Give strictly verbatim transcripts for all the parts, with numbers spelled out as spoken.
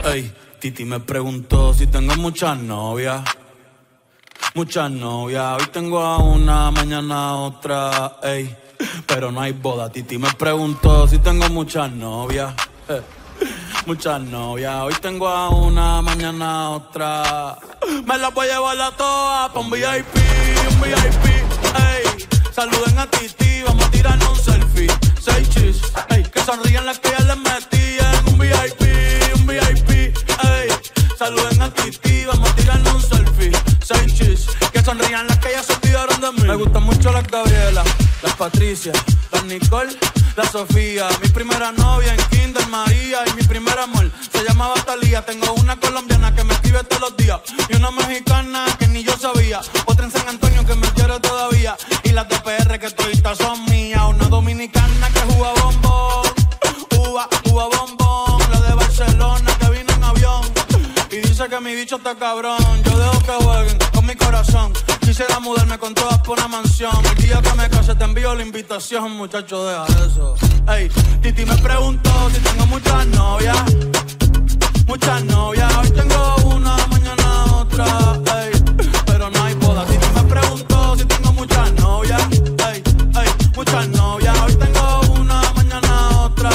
Ey, Titi me preguntó si tengo muchas novias. Muchas novias, hoy tengo a una, mañana a otra, ey. Pero no hay boda. Titi me preguntó si tengo muchas novias. Eh, muchas novias, hoy tengo a una, mañana a otra. Me las voy a llevar a todas pa' un V I P, un V I P, ey. Saluden a Titi, vamos a tirarnos un selfie. Seis chis, ey. Que sonrían las que ya les metí en un V I P, un V I P, ey. Saluden a Titi, vamos a tirarnos un selfie. Seis chis, que sonrían las que ya se olvidaron de mí. Me gustan mucho las Gabriela, las Patricia, las Nicole, la Sofía. Mi primera novia en Kinder María y mi primer amor se llamaba Talía. Tengo una colombiana que me escribe todos los días y una mexicana que ni yo sabía. Otra en San Antonio que me quiere todavía y las de P R que toditas son mías. Una dominicana que juega bombón, uva, uva bombón. La de Barcelona que vino en avión y dice que mi bicho está cabrón. Yo dejo que jueguen con mi corazón. Quisiera mudarme con todas por una mansión. El día que me case te envío la invitación, muchacho, deja eso. Ey, Titi me preguntó si tengo muchas novias. Muchas novias, hoy tengo una, mañana otra, ey. Pero no hay boda. Titi me preguntó si tengo muchas novias. Ey, ey, muchas novias, hoy tengo una, mañana otra.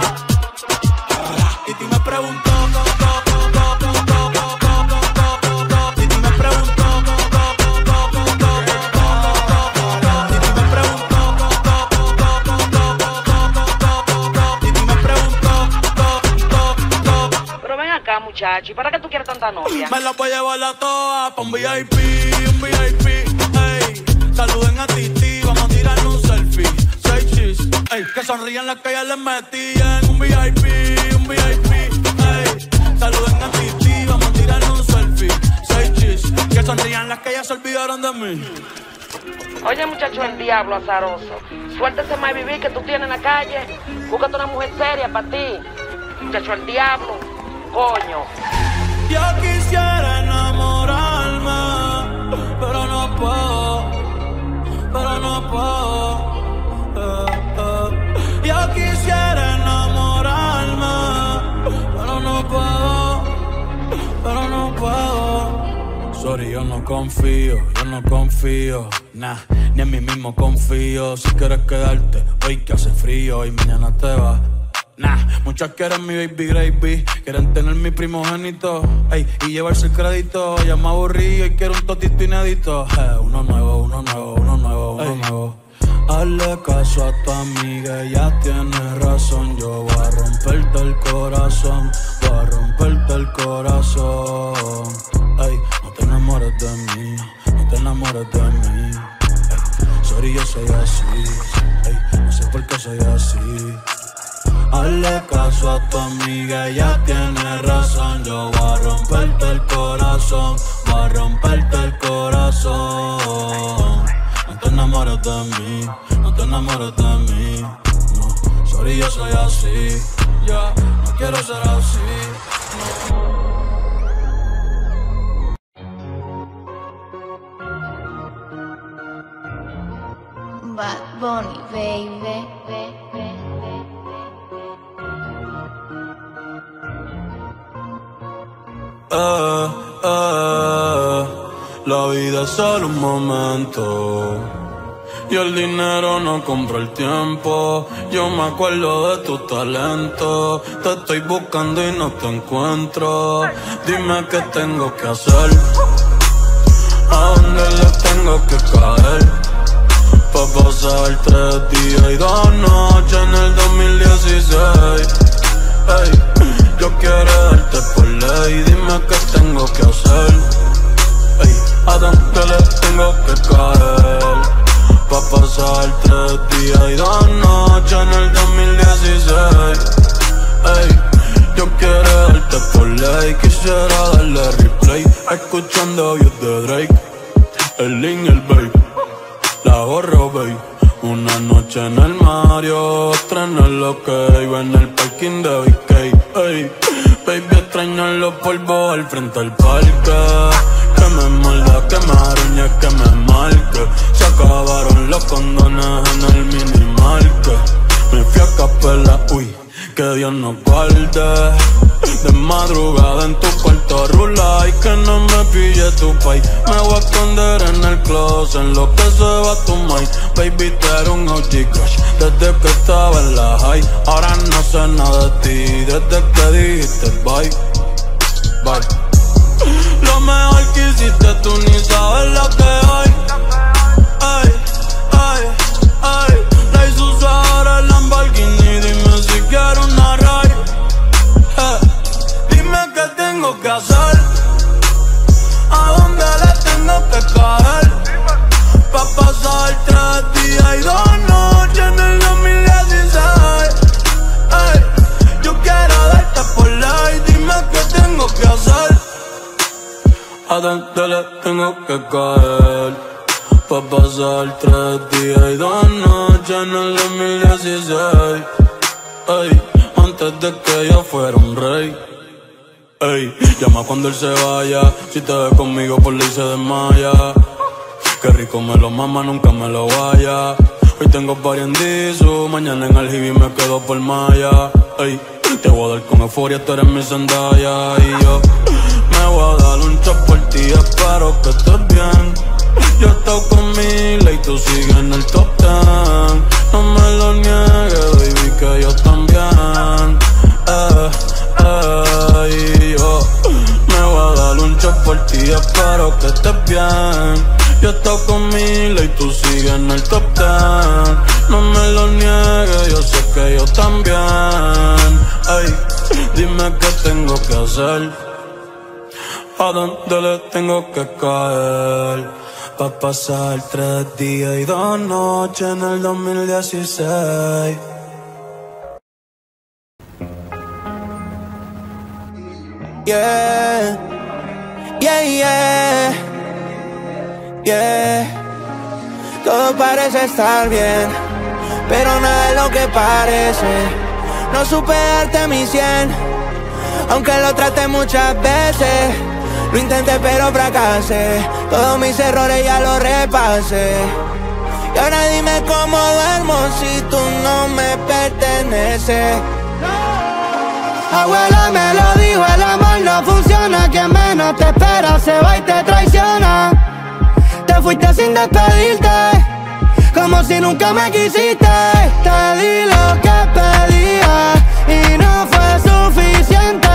Titi me preguntó. Muchacho, ¿y para qué tú quieres tanta novia? Me la voy a llevar a todas pa' un V I P, un V I P, ey. Saluden a Titi, vamos a tirarle un selfie. Seis chis, ey. Que sonrían las que ya les metí en un V I P, un V I P, ey. Saluden a Titi, vamos a tirarle un selfie. Seis chis, que sonrían las que ya se olvidaron de mí. Oye, muchacho, el diablo azaroso. Suéltese más vivir que tú tienes en la calle. Búscate una mujer seria para ti. Muchacho, el diablo. Coño. Yo quisiera enamorarme, pero no puedo, pero no puedo. Eh, eh. Yo quisiera enamorarme, pero no puedo, pero no puedo. Sorry, yo no confío, yo no confío, nah, ni en mí mismo confío. Si quieres quedarte, hoy que hace frío y mañana te vas. Nah, muchas quieren mi baby gravy, quieren tener mi primogénito, ey, y llevarse el crédito. Ya me aburrí y quiero un totito inédito. Eh, uno nuevo, uno nuevo, uno nuevo, uno ey. nuevo. Hazle caso a tu amiga, ella tiene razón. Yo voy a romperte el corazón, voy a romperte el corazón. Ey, no te enamores de mí, no te enamores de mí. Ey, sorry, yo soy así, ey, no sé por qué soy así. Hazle caso a tu amiga, ella tiene razón. Yo voy a romperte el corazón, voy a romperte el corazón. No te enamores de mí, no te enamores de mí. No, sorry, yo soy así, ya, yeah, no quiero ser así, no. Bad Bunny, baby, baby. Eh, eh, la vida es solo un momento y el dinero no compra el tiempo. Yo me acuerdo de tu talento, te estoy buscando y no te encuentro. Dime qué tengo que hacer, a dónde le tengo que caer, pa' pasar tres días y dos noches en el dos mil dieciséis. Ey, yo quiero darte por ley, dime qué tengo que hacer. Ey, a dónde le tengo que caer, pa' pasar tres días y dos noches en el dos mil dieciséis. Ey, yo quiero darte por ley, quisiera darle replay, escuchando views de Drake, el Link, el Babe, la gorro, babe. Una noche en el Mario, otra en el OK, en el parking de B K. Ey, baby, extraño los polvos al frente del parque. Que me muerda, que me arañe, que me marque. Se acabaron los condones en el minimarket. Me fui a capela, uy, que Dios nos guarde. De madrugada tu país. Me voy a esconder en el closet, en lo que se va tu mind. Baby, tú eres un O G crush desde que estaba en la high. Ahora no sé nada de ti, desde que dijiste bye, bye. Lo mejor que hiciste, tú ni sabes lo que hay. Ay, ay, ay. La hizo ahora el Lamborghini, dime si quiero una ride. eh. Dime qué tengo que hacer, a dónde le tengo que caer, pa' pasar tres días y dos noches en el dos mil dieciséis. Ay, yo quiero darte por ley, dime qué tengo que hacer, a dónde le tengo que caer, pa' pasar tres días y dos noches en el dos mil dieciséis. Ay, antes de que yo fuera un rey. Ey, llama cuando él se vaya, si te ve conmigo por ley se desmaya. Qué rico me lo mama, nunca me lo vaya. Hoy tengo party en Disu, mañana en el Hibi me quedo por Maya. Ey, te voy a dar con euforia, tú eres mi Zendaya. Y yo me voy a dar un shot por ti, espero que estés bien. Yo estoy con Mila y tú sigues en el top ten. No me lo niegues, baby, que yo también. Eh, eh, y yo me voy a dar un shot por ti, espero que estés bien. Yo estoy con Mila y tú sigues en el top ten. No me lo niegues, yo sé que yo también. Ey, dime qué tengo que hacer, a dónde le tengo que caer, pa' pasar tres días y dos noches en el dos mil dieciséis. Yeah, yeah, yeah, yeah. Todo parece estar bien, pero nada es lo que parece. No supe darte mi cien, aunque lo traté muchas veces. Lo intenté pero fracasé, todos mis errores ya los repasé. Y ahora dime cómo duermo si tú no me perteneces. Abuela me lo dijo, el amor no funciona. Quien menos te espera se va y te traiciona. Te fuiste sin despedirte, como si nunca me quisiste. Te di lo que pedía y no fue suficiente.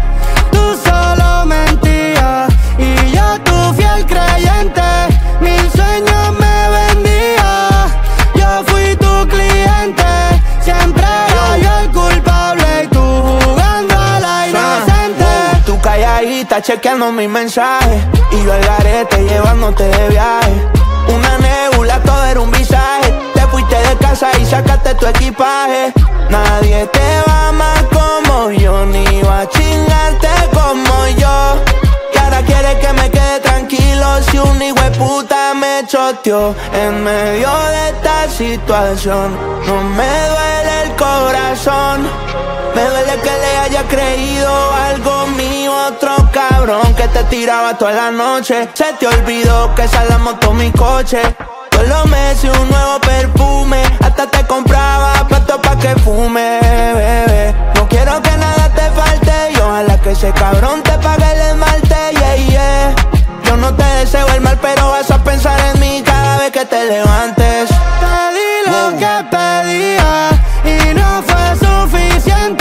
Tú solo mentías y yo tu fiel creyente. Mil sueños me vendía, yo fui tu cliente. Siempre era yo el culpable y tú jugando a la inocente. Uh, tú calladita chequeando mis mensajes y yo al garete llevándote de viaje. Una nebula, todo era un visaje. Te fuiste de casa y sacaste tu equipaje. Nadie te va a amar como yo, ni va a chingarte como yo. Y ahora quieres que me quede tranquilo si un hijueputa me choteó. En medio de esta situación no me duele el corazón. Me duele que le haya creído algo mío, otro cabrón que te tiraba toda la noche. Se te olvidó que esa la moto mi coche. Todos los meses un nuevo perfume, hasta te compraba plato pa' que fume, bebé. No quiero que nada te falte y ojalá que ese cabrón te pague el esmalte, yeah, yeah. Yo no te deseo el mal, pero vas a pensar en mí cada vez que te levantes. Te di lo wow. que pedía y no fue suficiente.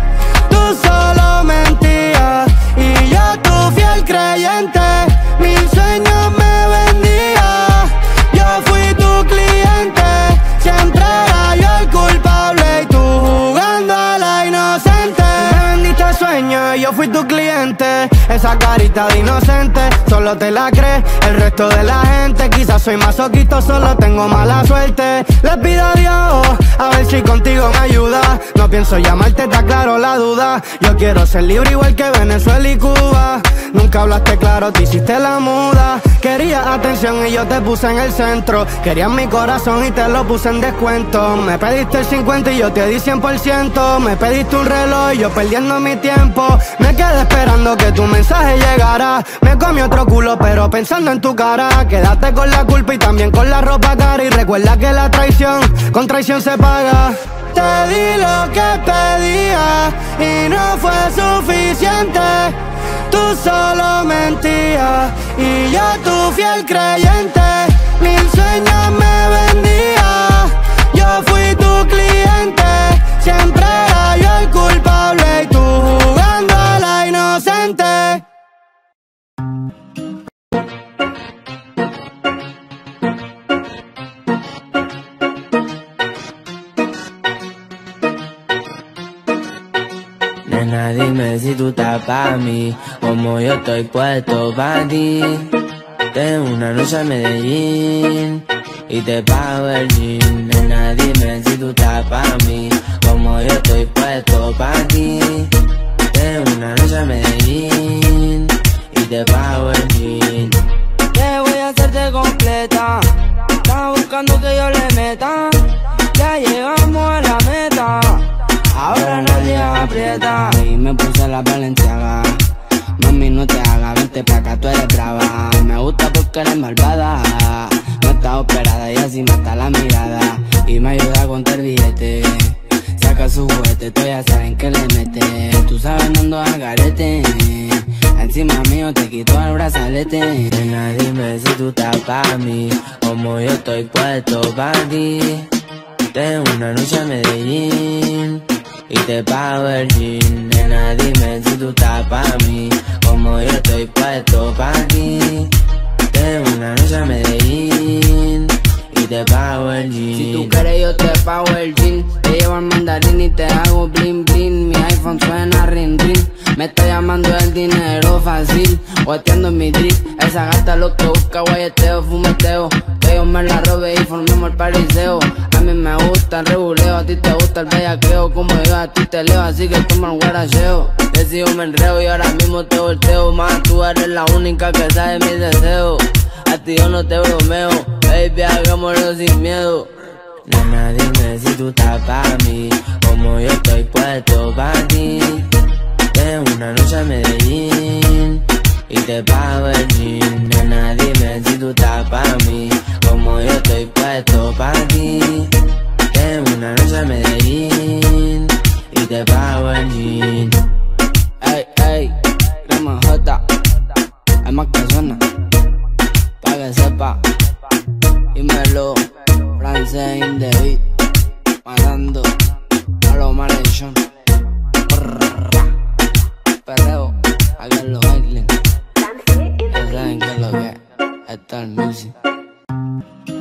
Tú solo mentías y yo tu fiel creyente. Mil sueños me vendía, yo fui tu cliente. Siempre era yo el culpable y tú jugando a la inocente. Me vendiste sueños y yo fui tu cliente. Esa carita de inocente solo te la crees el resto de la gente. Quizás soy masoquista, solo tengo mala suerte. Le pido a Dios a ver si contigo me ayuda. No pienso llamarte, está claro la duda. Yo quiero ser libre igual que Venezuela y Cuba. Nunca hablaste claro, te hiciste la muda. Querías atención y yo te puse en el centro. Querías mi corazón y te lo puse en descuento. Me pediste el cincuenta y yo te di cien por ciento. Me pediste un reloj y yo perdiendo mi tiempo. Me quedé esperando que tu mensaje llegara. Me comí otro culo pero pensando en tu cara. Quédate con la culpa y también con la ropa cara. Y recuerda que la traición con traición se paga. Te di lo que pedía y no fue suficiente. tú solo mentías y yo tu fiel creyente. Mil sueños me vendía, yo fui tu cliente. Siempre era yo el culpable y tú jugando a la inocente. Nena, dime si tú estás pa' mí, como yo estoy puesto pa' ti. Tengo una noche a Medellín y te pago el jean. Nena, dime si tú estás pa' mí, como yo estoy puesto pa' ti. Tengo una noche a Medellín y te pago el jean. Te voy a hacerte completa, estás buscando que yo le meta. Ya llegamos a la meta, ahora nadie aprieta. Y me puse la Balenciaga, mami no te hagas, vente pa' acá, tú eres brava. Me gusta porque eres malvada, no estás operada y así mata la mirada. Y me ayuda a contar billete, saca su juguete, tú ya saben que le mete. Tú sabes no ando al garete, encima mío te quito el brazalete. Nena, dime si tú estás pa' mí, como yo estoy puesto pa' ti. Tengo una noche a Medellín y te pago el jean. Nena, dime si tú estás pa' mí, como yo estoy puesto pa' ti. Tengo una noche a Medellín y te pago el jean. Si tú quieres yo te pago el jean, te llevo al mandarín y te hago bling bling. Mi iPhone suena ring ring, me está llamando el dinero fácil, guateando en mi drip. Esa gata lo que busca, guayeteo, fumeteo, que yo me la robe y formemos el pariseo. A mí me gusta el reguleo, a ti te gusta el bellaqueo. Como yo a ti te leo, así que toma el guaracheo. Decido me enreo y ahora mismo te volteo. Más tú eres la única que sabe mis deseos, a ti yo no te bromeo, baby, hagámoslo sin miedo. Nena, dime si tú estás pa' mí, como yo estoy puesto pa' ti. Tengo una noche a Medellín y te pago el jean. Nena, dime si tú estás pa' mí, como yo estoy puesto pa' ti. Tengo una noche a Medellín y te pago el jean. Ey, ey, crema J, hay más que suena, pa' que sepa. Dímelo, francés in the beat, matando a los malhechos. Perreo, aquí en los Island, ya saben que es lo que es, está el music.